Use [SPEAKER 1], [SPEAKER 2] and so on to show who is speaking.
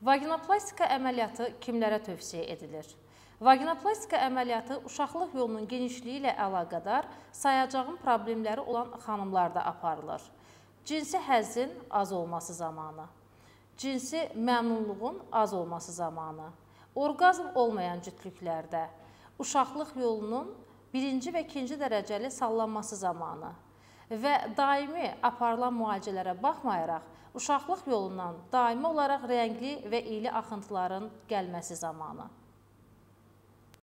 [SPEAKER 1] Vaginoplastika əməliyyatı kimlərə tövsiyə edilir? Vaginoplastika əməliyyatı uşaqlıq yolunun genişliyi ilə əlaqədar sayacağım problemləri olan xanımlarda aparılır. Cinsi həzzin az olması zamanı, cinsi məmnunluğun az olması zamanı, orqazm olmayan cütlüklərdə, uşaqlıq yolunun birinci və ikinci dərəcəli sallanması zamanı və daimi aparılan müalicələrə baxmayaraq, uşaqlıq yolundan daimi olaraq rəngli və iyli axıntıların gəlməsi zamanı.